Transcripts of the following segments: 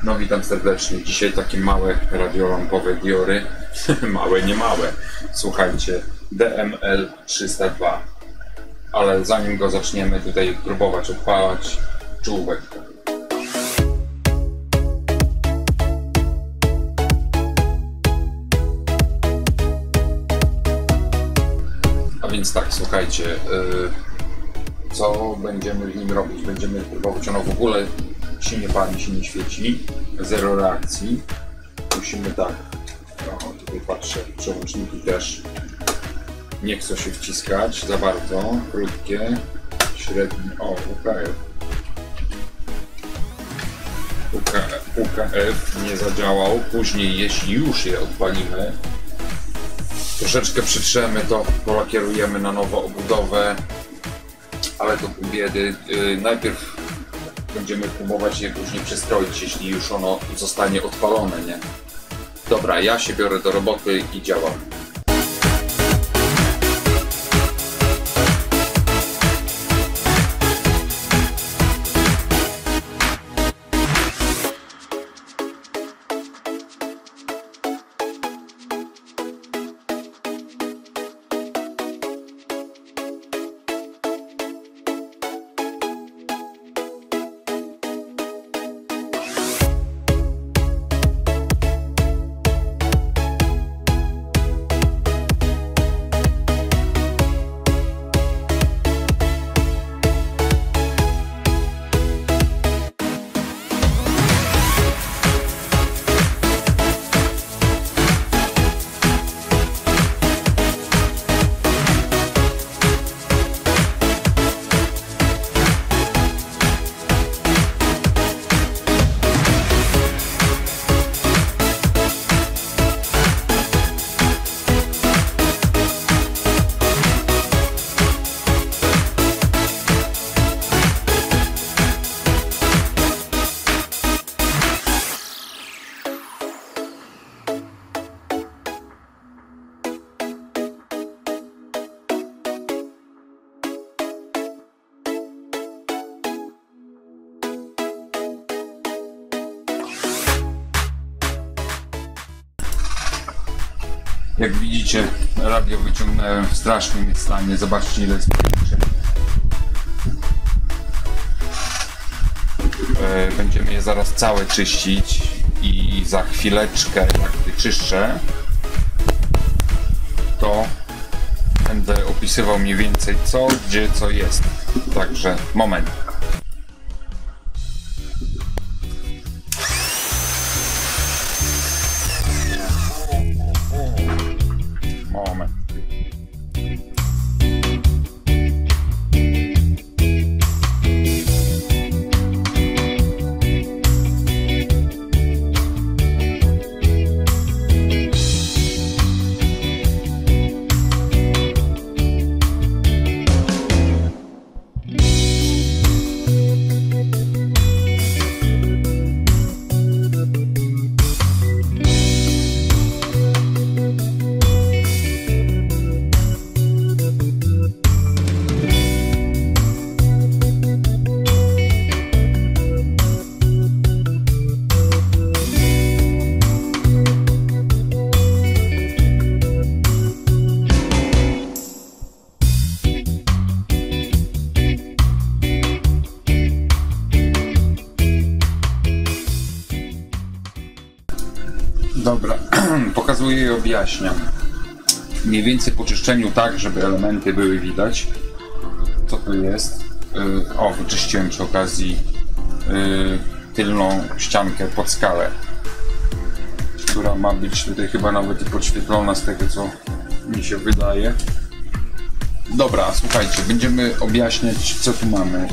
No witam serdecznie. Dzisiaj takie małe radiolampowe diory. Małe, nie małe. Słuchajcie, DML 302. Ale zanim go zaczniemy tutaj próbować odpalać, czołówek. A więc tak, słuchajcie, co będziemy w nim robić? Będziemy próbować, ono w ogóle się nie pali, się nie świeci, zero reakcji. Musimy tak, no, tutaj patrzę, przełączniki też nie chcą się wciskać za bardzo, krótkie, średnie, o, UKF nie zadziałał. Później, jeśli już je odpalimy, troszeczkę przytrzemy to, polakierujemy na nowo obudowę, ale to pół biedy. Najpierw będziemy próbować je później przestroić, jeśli już ono zostanie odpalone, nie? Dobra, ja się biorę do roboty i działam. Jak widzicie, radio wyciągnąłem w strasznym stanie. Zobaczcie, ile jest pojedynczych. Będziemy je zaraz całe czyścić i za chwileczkę, jak wyczyszczę, to będę opisywał mniej więcej co, gdzie, co jest. Także moment. Dobra, pokazuję i objaśniam. Mniej więcej po czyszczeniu tak, żeby elementy były widać. Co tu jest? O, wyczyściłem przy okazji tylną ściankę pod skalę, która ma być tutaj chyba nawet podświetlona z tego, co mi się wydaje. Dobra, słuchajcie, będziemy objaśniać, co tu mamy.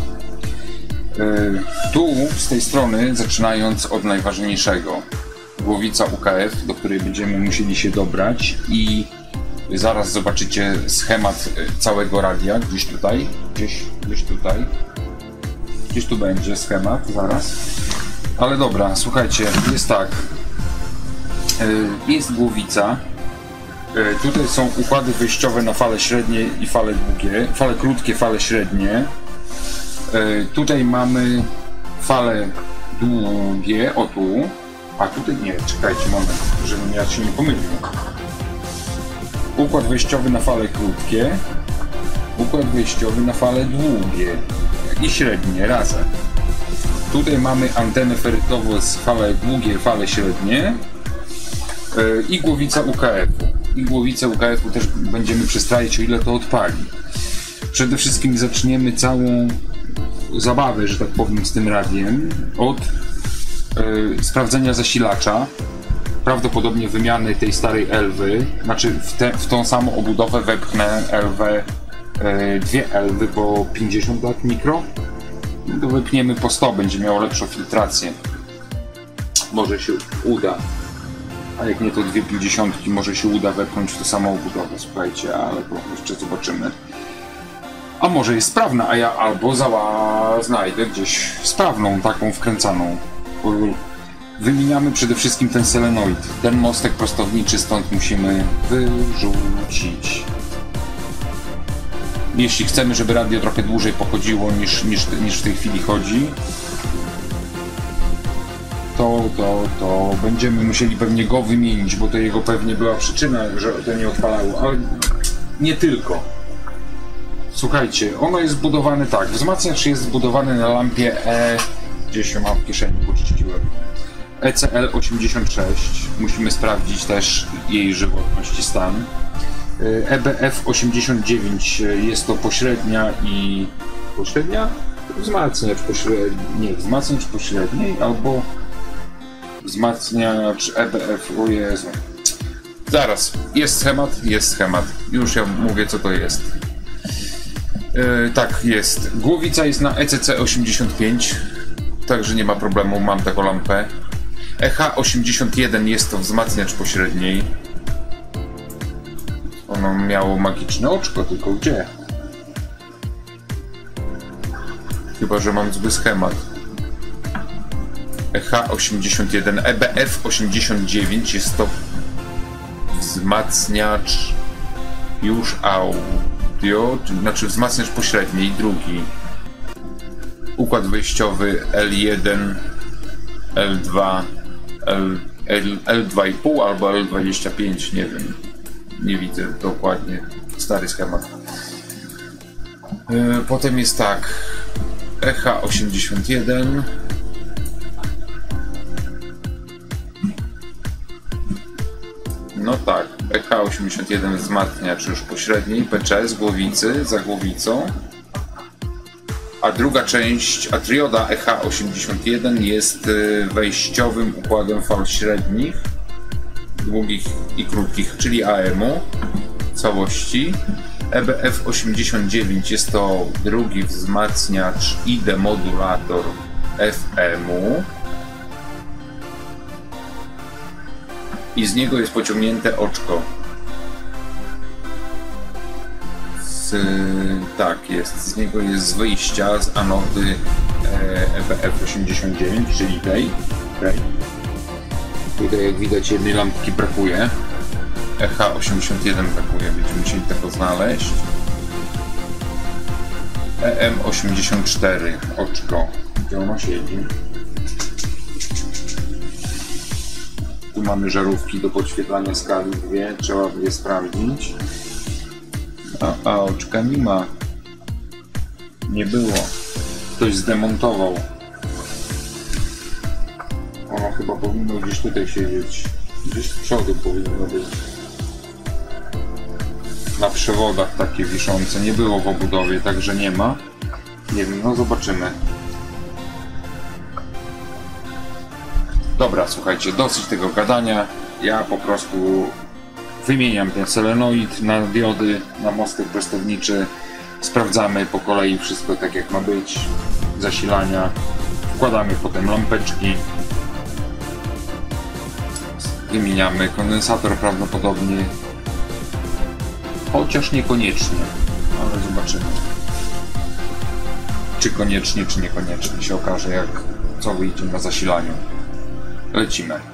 Tu, z tej strony, zaczynając od najważniejszego. Głowica UKF, do której będziemy musieli się dobrać i zaraz zobaczycie schemat całego radia, gdzieś tutaj, gdzieś tu będzie schemat, zaraz. Ale dobra, słuchajcie, jest tak, jest głowica, tutaj są układy wyjściowe na fale średnie i fale długie, fale krótkie, fale średnie. Tutaj mamy fale długie, o tu, a tutaj nie, czekajcie moment, żebym ja się nie pomylił. Układ wejściowy na fale krótkie, układ wejściowy na fale długie i średnie razem. Tutaj mamy antenę ferytową z fale długie, fale średnie i głowica UKF-u. I głowicę UKF-u też będziemy przestrajać, o ile to odpali. Przede wszystkim zaczniemy całą zabawę, że tak powiem, z tym radiem od sprawdzenia zasilacza, prawdopodobnie wymiany tej starej Elwy, znaczy w tą samą obudowę wepchnę Elwę, dwie Elwy po 50 lat mikro, to wypniemy po 100, będzie miało lepszą filtrację. Może się uda, a jak nie to dwie 50 może się uda wepchnąć w tą samą obudowę, słuchajcie, ale to jeszcze zobaczymy. A może jest sprawna, a ja albo znajdę gdzieś sprawną, taką wkręcaną. Wymieniamy przede wszystkim ten selenoid. Ten mostek prostowniczy stąd musimy wyrzucić. Jeśli chcemy, żeby radio trochę dłużej pochodziło niż w tej chwili chodzi, to będziemy musieli pewnie go wymienić, bo to jego pewnie była przyczyna, że to nie odpalało, ale nie tylko. Słuchajcie, ono jest zbudowane tak, wzmacniacz jest zbudowany na lampie gdzieś ją mam w kieszeni, poczyściłem, ECL86, musimy sprawdzić też jej żywotność i stan. EBF89 jest to pośrednia i... pośrednia? Wzmacniacz pośredni, nie, wzmacniacz pośredniej albo wzmacniacz EBF, o Jezu. Zaraz, jest schemat, już ja mówię co to jest. Tak, jest. Głowica jest na ECC85, także nie ma problemu, mam taką lampę. EH81 jest to wzmacniacz pośredniej. Ono miało magiczne oczko, tylko gdzie? Chyba że mam zły schemat. EH81, EBF89 jest to wzmacniacz już audio, znaczy wzmacniacz pośredni, drugi. Układ wejściowy L1, L2, L2,5 albo L25, nie wiem. Nie widzę dokładnie, stary schemat. Potem jest tak, EH81. No tak, EH81 wzmacniacz już pośredniej, PC z głowicy, za głowicą. A druga część, a trioda EH81 jest wejściowym układem fal średnich, długich i krótkich, czyli AM-u w całości. EBF89 jest to drugi wzmacniacz i demodulator FM-u. I z niego jest pociągnięte oczko. Tak jest, z niego jest z wyjścia z anody EBF89, czyli tej. Tutaj jak widać jednej lampki brakuje. EH81 brakuje, będziemy musieli tego znaleźć. EM84 oczko. Gdzie ono siedzi? Tu mamy żarówki do podświetlania skali, dwie, trzeba je sprawdzić. A oczka nie ma. Nie było. Ktoś zdemontował. Ono chyba powinno gdzieś tutaj siedzieć. Gdzieś z przodu powinno być. Na przewodach takie wiszące. Nie było w obudowie, także nie ma. Nie wiem, no zobaczymy. Dobra, słuchajcie, dosyć tego gadania. Ja po prostu wymieniam ten selenoid na diody, na mostek prostowniczy. Sprawdzamy po kolei wszystko tak jak ma być. Zasilania. Wkładamy potem lampeczki. Wymieniamy kondensator prawdopodobnie. Chociaż niekoniecznie. Ale zobaczymy. Czy koniecznie, czy niekoniecznie. Się okaże jak co wyjdzie na zasilaniu. Lecimy.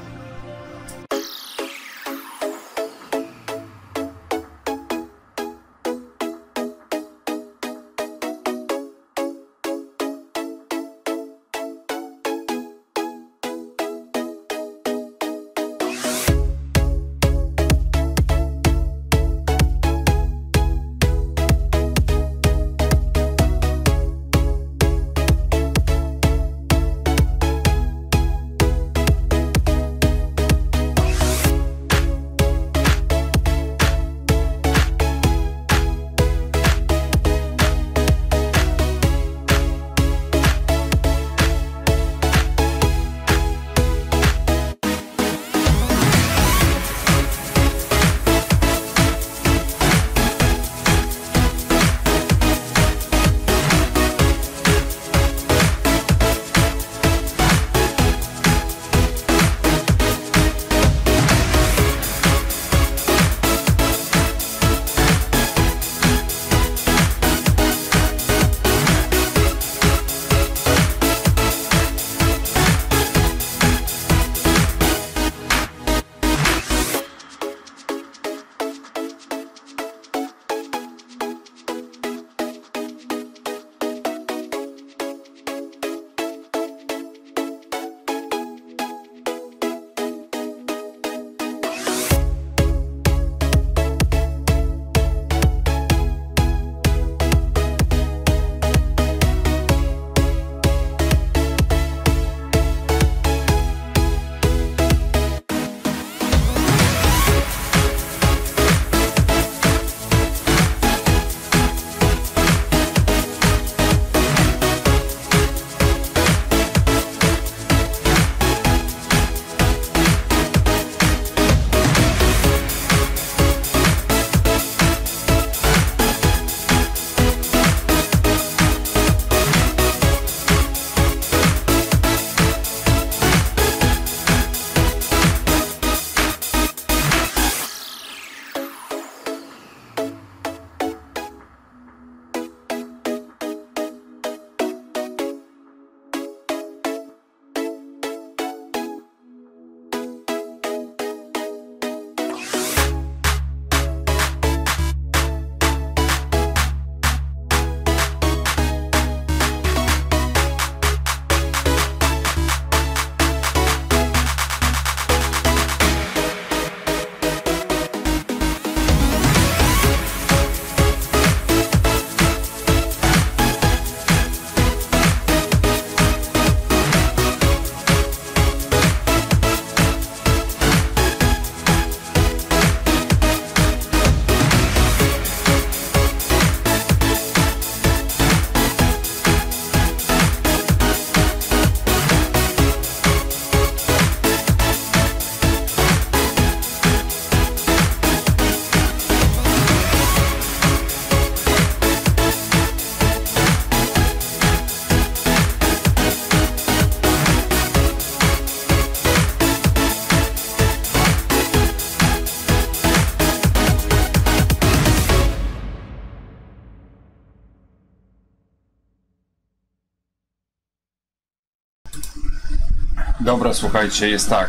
Dobra, słuchajcie, jest tak.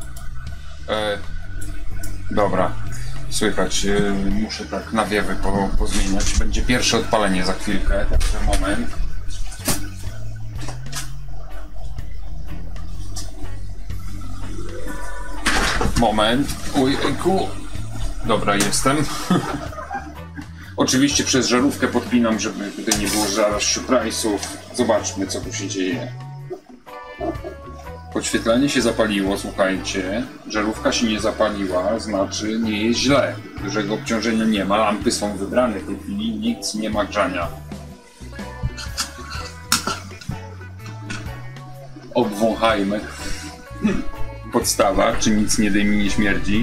Dobra, słychać, muszę tak nawiewy pozmieniać. Będzie pierwsze odpalenie za chwilkę, także moment. Moment, ujku. Dobra, jestem. Oczywiście przez żarówkę podpinam, żeby tutaj nie było zaraz surprise'ów. Zobaczmy, co tu się dzieje. Podświetlenie się zapaliło, słuchajcie. Żarówka się nie zapaliła, znaczy nie jest źle. Dużego obciążenia nie ma, lampy są wybrane w tej chwili, nic nie ma grzania. Obwąchajmy. Podstawa, czy nic nie dymi, nie śmierdzi.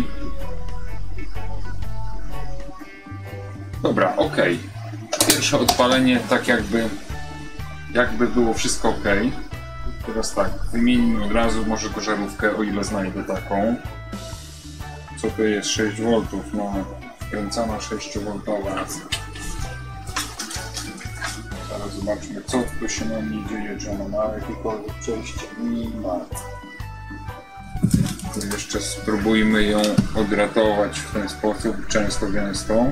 Dobra, ok. Pierwsze odpalenie tak jakby było wszystko ok. Teraz tak, wymienimy od razu może to żarówkę, o ile znajdę taką. Co to jest? 6 V, no wkręcana 6V. Teraz zobaczmy, co tu się nam nie dzieje, czy ona ma jakiekolwiek przejście. Nie ma. Jeszcze spróbujmy ją odratować w ten sposób, często gęsto.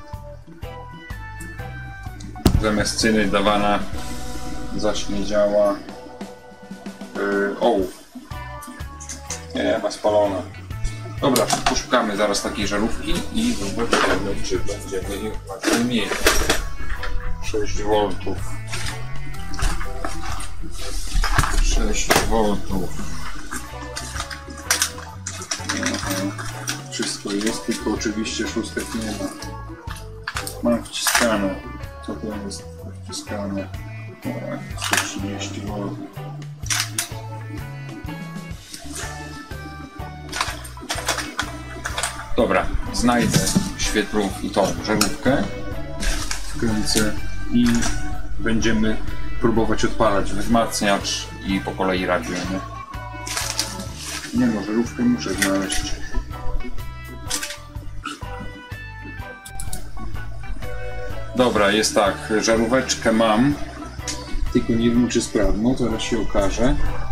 Zamiast cyny dawana zaśmiedziała ołów. Nie, ma spalona. Dobra, poszukamy zaraz takiej żarówki i zobaczymy, czy będziemy ją mieli. 6 V. 6 V. Wszystko jest, tylko oczywiście szóstek nie ma. Mam wciskane. Co to jest wciskane? 130 V. Dobra, znajdę świetlów i tą żarówkę, wkręcę i będziemy próbować odpalać wzmacniacz i po kolei radiujemy. Nie no, żarówkę muszę znaleźć. Dobra, jest tak, żaróweczkę mam, tylko nie wiem czy sprawną, zaraz się okaże.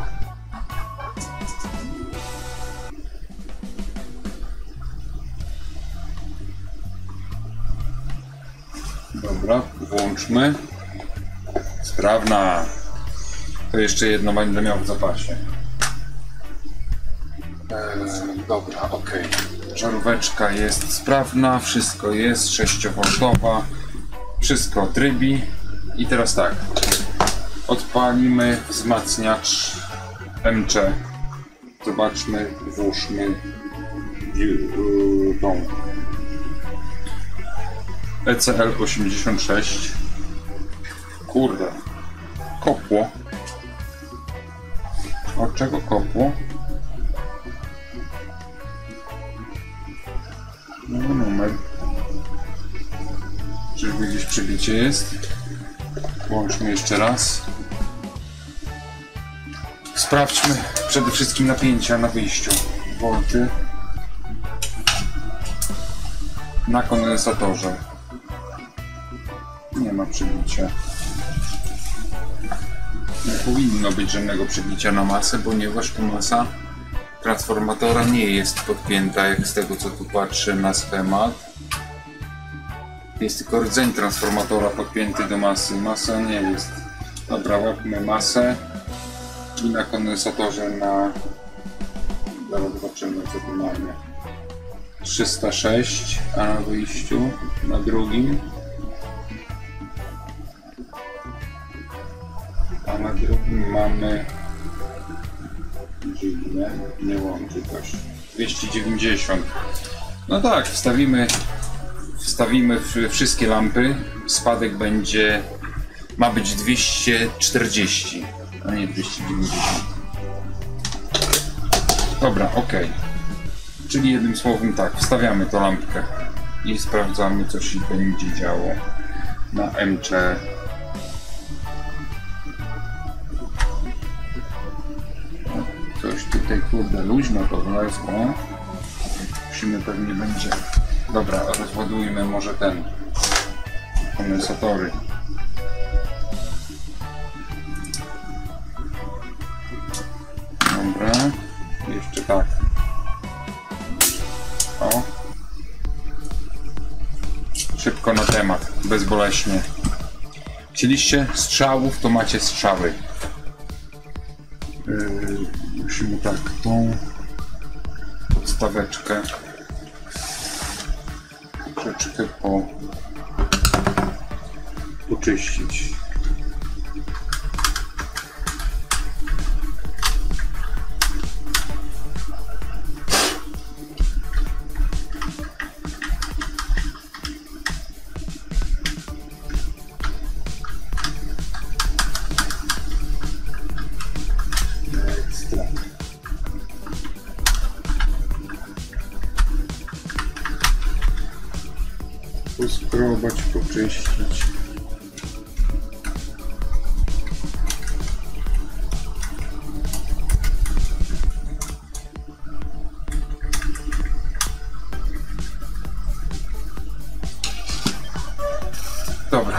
Dobra, włączmy. Sprawna. To jeszcze jedno będę miał w zapasie. Dobra, ok. Żaróweczka jest sprawna, wszystko jest, 6V. Wszystko trybi. I teraz tak. Odpalimy wzmacniacz MC. Zobaczmy, włóżmy tą ECL86. Kurde. Kopło. Od czego kopło? No, numer. Czyżby gdzieś przebicie jest? Włączmy jeszcze raz. Sprawdźmy przede wszystkim napięcia na wyjściu. Volty. Na kondensatorze. Nie ma przebicia. Nie powinno być żadnego przebicia na masę, ponieważ tu masa transformatora nie jest podpięta, jak z tego co tu patrzę na schemat. Jest tylko rdzeń transformatora podpięty do masy. Masa nie jest. Dobra, łapmy masę i na kondensatorze na... Zaraz zobaczymy co tu mamy. 306, a na wyjściu na drugim. A na drugim mamy... Dziwne, nie łączy coś. 290. No tak, wstawimy wszystkie lampy. Spadek będzie... Ma być 240, a nie 290. Dobra, ok. Czyli jednym słowem tak, wstawiamy tą lampkę i sprawdzamy co się będzie działo na MC. Coś tutaj kurde luźno to wlezło. Musimy pewnie będzie... Dobra, rozładujmy może ten kondensatory. Dobra. Jeszcze tak. O. Szybko na temat, bezboleśnie. Chcieliście strzałów, to macie strzały. Musimy tak tą podstaweczkę troszeczkę poczyścić. Poskrobać, poczyścić. Dobra.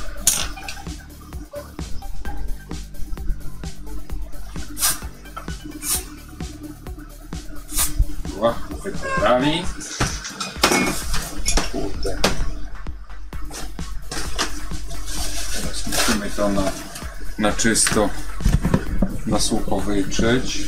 Wybrali. Kurde. Teraz musimy to na czysto na sucho wytrzeć.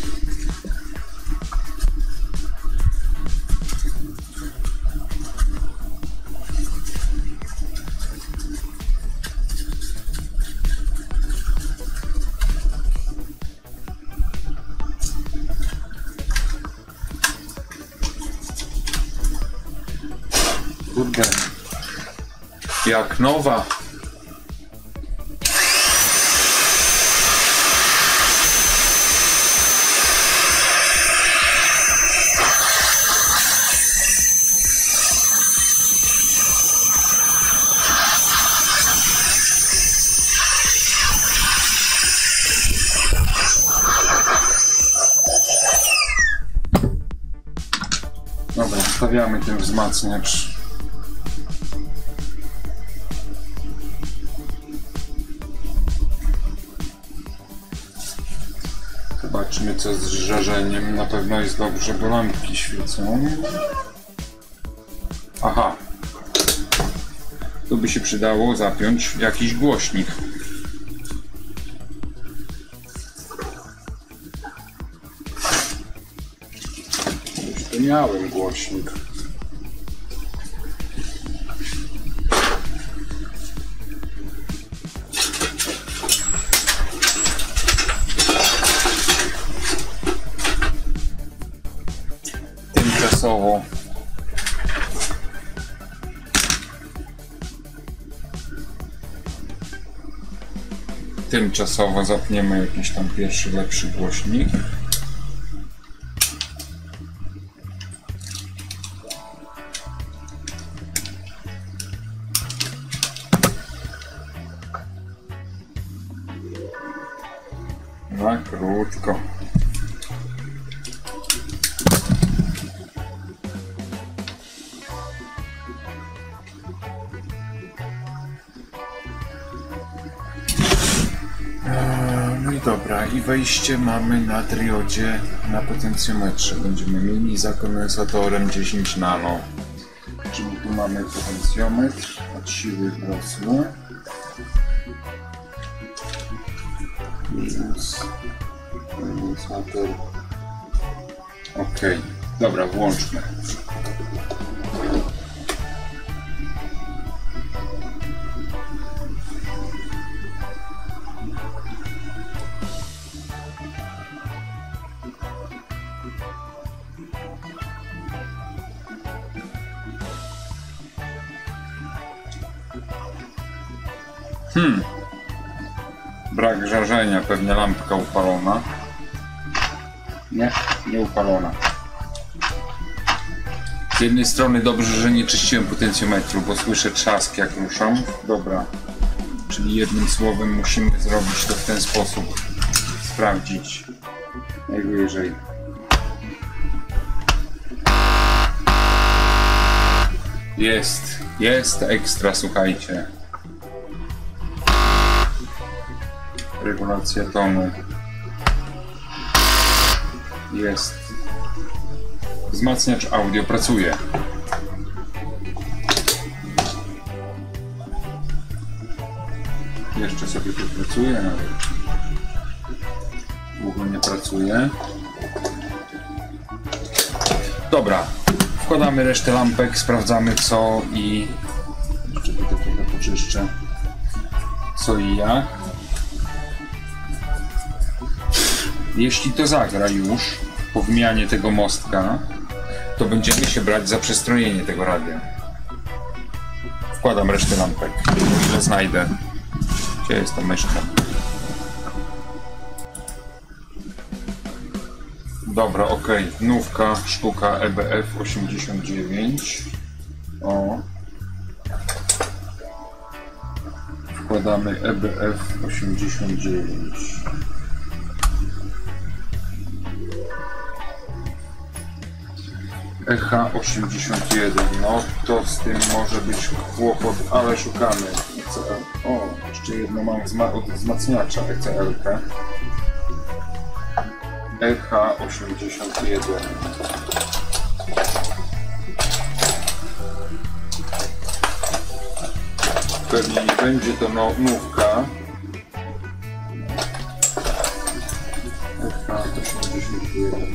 Kurde, jak nowa. Dobra, stawiamy ten wzmacniacz. Zobaczmy, co z żarzeniem. Na pewno jest dobrze, bo lampki świecą. Aha. Tu by się przydało zapiąć jakiś głośnik. Już tu miałem głośnik. Tymczasowo zapniemy jakiś tam pierwszy, lepszy głośnik. Na krótko. No i dobra, i wejście mamy na triodzie na potencjometrze. Będziemy mieli za kondensatorem 10 nano. Czyli tu mamy potencjometr od siły wzrosłe. Kondensator. Ok, dobra, włączmy. Brak żarzenia, pewnie lampka upalona. Nie, nie upalona. Z jednej strony dobrze, że nie czyściłem potencjometru, bo słyszę trzask jak ruszam. Dobra, czyli jednym słowem musimy zrobić to w ten sposób. Sprawdzić najwyżej. Jest ekstra, słuchajcie. Regulacja tonu. Jest. Wzmacniacz audio pracuje. Jeszcze sobie tu pracuje, ale długo nie pracuje. Dobra, wkładamy resztę lampek, sprawdzamy co i... Jeszcze tutaj trochę poczyszczę. Co i jak. Jeśli to zagra już po wymianie tego mostka, to będziemy się brać za przestrojenie tego radia. Wkładam resztę lampek, o ile znajdę. Gdzie jest ta myszka? Dobra, ok. Nówka, sztuka EBF 89. O. Wkładamy EBF 89. EH81, no to z tym może być kłopot, ale szukamy. O, jeszcze jedno mam od wzmacniacza ECL-kę. EH81. Pewnie nie będzie to nówka. EH81.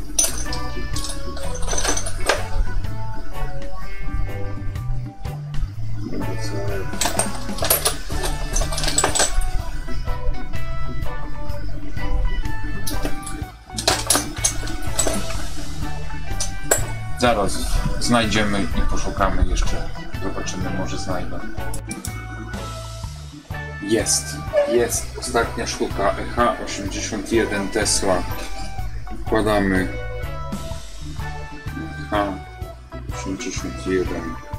Zaraz znajdziemy i poszukamy jeszcze. Zobaczymy, może znajdę. Jest. Ostatnia sztuka. EH81 Tesla. Wkładamy EH81.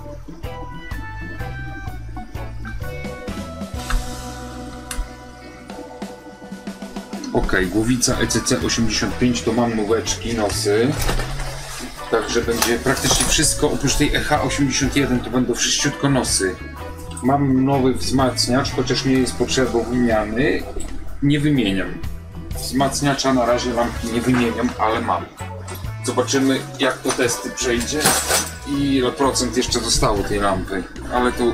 Ok, głowica ECC85 to mam nóweczki, nosy. Także będzie praktycznie wszystko, oprócz tej EH81 to będą wszyściutko nosy. Mam nowy wzmacniacz, chociaż nie jest potrzebą wymiany. Nie wymieniam. Wzmacniacza na razie lampki nie wymieniam, ale mam. Zobaczymy jak to testy przejdzie i ile procent jeszcze zostało tej lampy. Ale to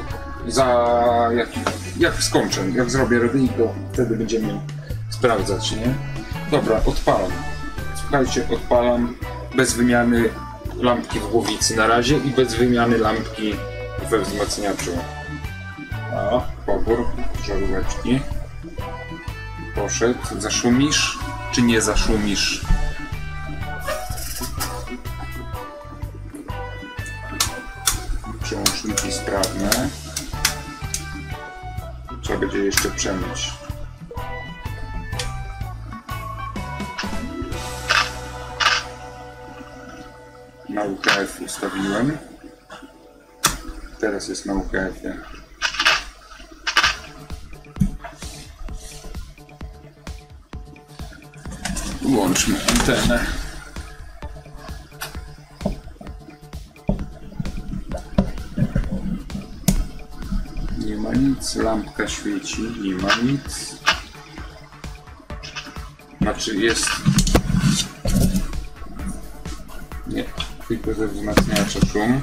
jak skończę, jak zrobię redyk, to wtedy będziemy sprawdzać, nie? Dobra, odpalam. Słuchajcie, odpalam bez wymiany lampki w głowicy na razie i bez wymiany lampki we wzmacniaczu. A, pobór, żaróweczki. Poszedł. Zaszumisz, czy nie zaszumisz? Przełączniki sprawne. Trzeba będzie jeszcze przemyć. Na UKF ustawiłem. Teraz jest na UKF-ie. Włączmy antenę. Nie ma nic, lampka świeci, nie ma nic. Znaczy jest... Nie, tylko ze wzmacniacza szum.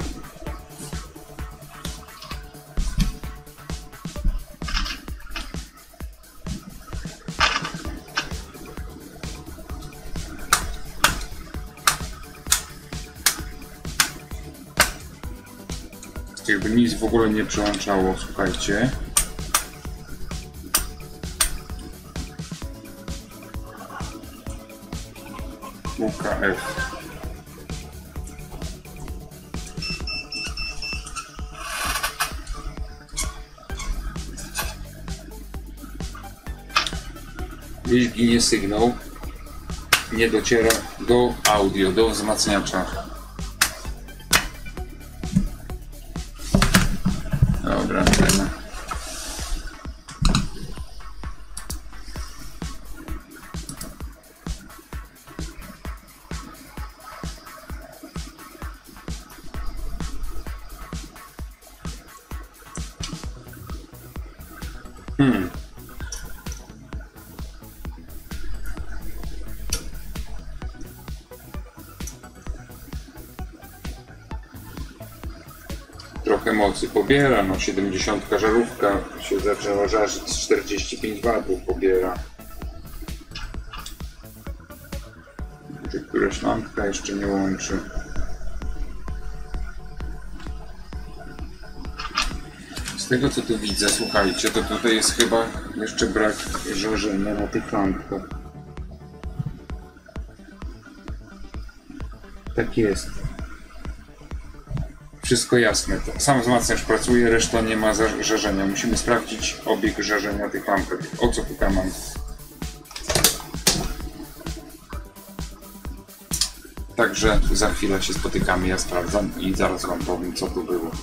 Jakby nic w ogóle nie przełączało, słuchajcie. UKF. Gdzieś ginie sygnał, nie dociera do audio, do wzmacniacza. Dobra, tyle. trochę mocy pobiera, no 70 żarówka się zaczęła żarzyć, 45 watów pobiera. Czy któraś lampka jeszcze nie łączy? Z tego co tu widzę, słuchajcie, to tutaj jest chyba jeszcze brak żarzenia na tych lampkach. Tak jest. Wszystko jasne. Sam wzmacniacz pracuje, reszta nie ma żarzenia. Musimy sprawdzić obieg żarzenia tych lampek. O co tutaj mam? Także za chwilę się spotykamy, ja sprawdzam i zaraz wam powiem, co tu było.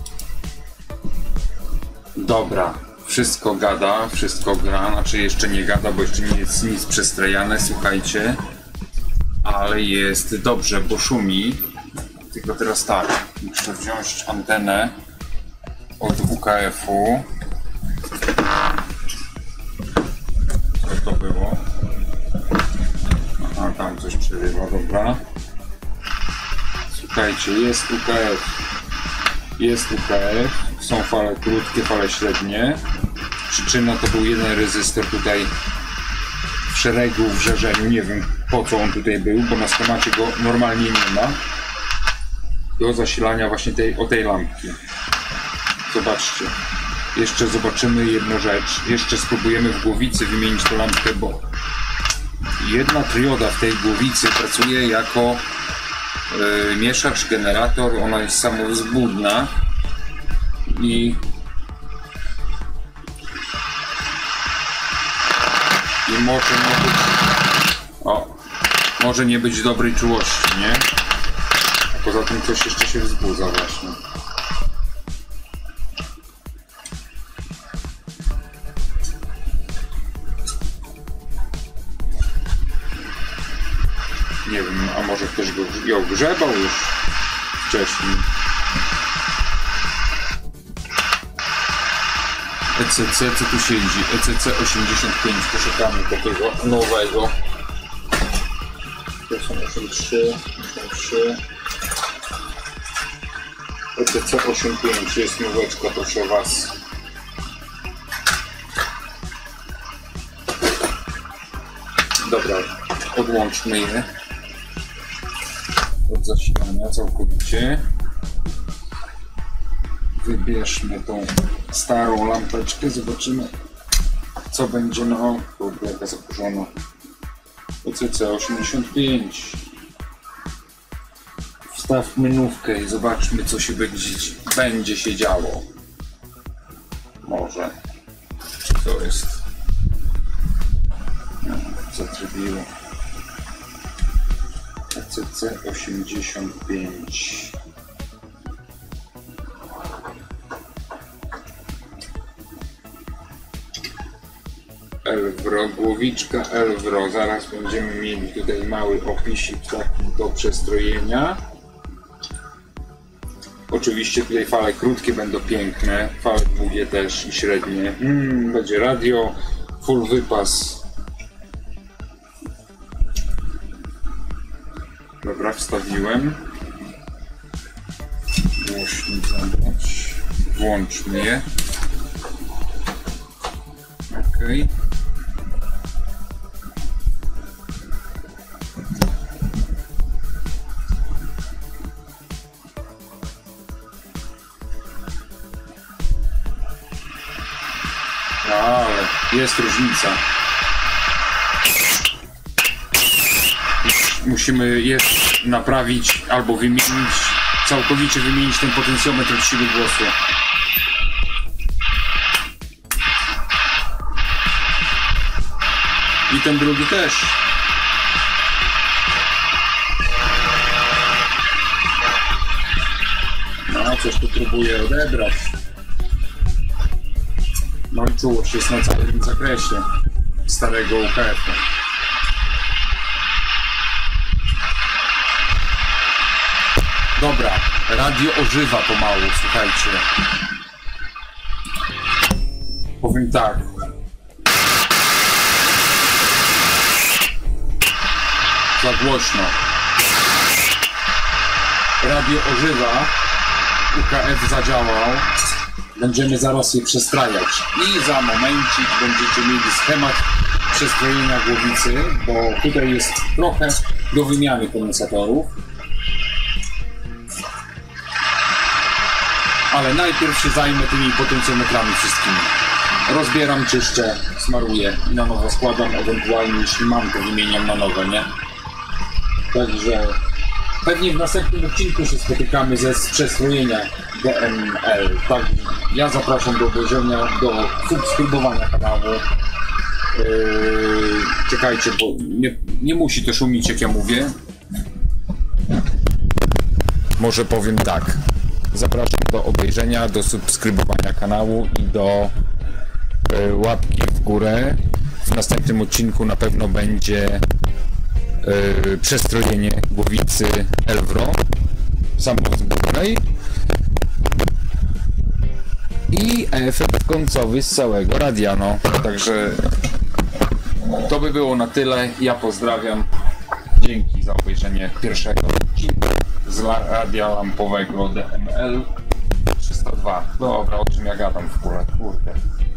Dobra, wszystko gada, wszystko gra, znaczy jeszcze nie gada, bo jeszcze nie jest nic przestrajane, słuchajcie. Ale jest dobrze, bo szumi. Tylko teraz tak, muszę wziąć antenę od WKF-u. Co to było? Aha, tam coś przerywa, dobra. Słuchajcie, jest UKF. Jest UKF, są fale krótkie, fale średnie. Przyczyna to był jeden rezystor tutaj w szeregu, w żarzeniu. Nie wiem po co on tutaj był, bo na schemacie go normalnie nie ma. Do zasilania właśnie tej lampki. Zobaczcie. Jeszcze zobaczymy jedną rzecz. Jeszcze spróbujemy w głowicy wymienić tę lampkę, bo jedna trioda w tej głowicy pracuje jako mieszacz, generator. Ona jest samowzbudna i może nie być dobrej czułości, nie? A poza tym coś jeszcze się wzbudza właśnie. Nie wiem, a może ktoś ją grzebał już wcześniej. ECC, co tu siedzi? ECC 85, poszukamy takiego nowego. To są 83. ECC 85 jest noweczka, proszę was. Dobra, odłączmy je od zasilania całkowicie. Wybierzmy tą starą lampeczkę, zobaczymy co będzie na kurde, jaka zakurzona. ECC 85. Wstawmy nówkę i zobaczmy co się będzie się działo. Może. Co jest? Zatrybiło. ECC 85. Elwro, głowiczka Elwro. Zaraz będziemy mieli tutaj mały opisik taki do przestrojenia. Oczywiście tutaj fale krótkie będą piękne, fale długie też i średnie. Będzie radio, full wypas. Dobra, wstawiłem. Głośnik zabrać. Włączmy je. OK. Ale jest różnica. Musimy je naprawić albo wymienić, całkowicie wymienić ten potencjometr od siły głosu. I ten drugi też. No, coś tu próbuję odebrać. No i czułość jest na całym zakresie starego UKF-u. Dobra, radio ożywa pomału, słuchajcie. Powiem tak. Za głośno. Radio ożywa. UKF zadziałał. Będziemy zaraz je przestrajać. I za momencik będziecie mieli schemat przestrojenia głowicy, bo tutaj jest trochę do wymiany kondensatorów. Ale najpierw się zajmę tymi potencjometrami wszystkimi. Rozbieram, czyszczę, smaruję i na nowo składam, ewentualnie jeśli mam, to wymieniam na nowe, nie? Także pewnie w następnym odcinku się spotykamy ze przestrojenia DML. Tak, ja zapraszam do obejrzenia, do subskrybowania kanału. Czekajcie, bo nie musi to szumić, jak ja mówię. Może powiem tak. Zapraszam do obejrzenia, do subskrybowania kanału i do łapki w górę. W następnym odcinku na pewno będzie przestrojenie głowicy Elvro samozbudnej i efekt końcowy z całego radia, no. Także to by było na tyle. Ja pozdrawiam. Dzięki za obejrzenie pierwszego odcinka z radia lampowego DML 302. Dobra, o czym ja gadam w ogóle, kurde.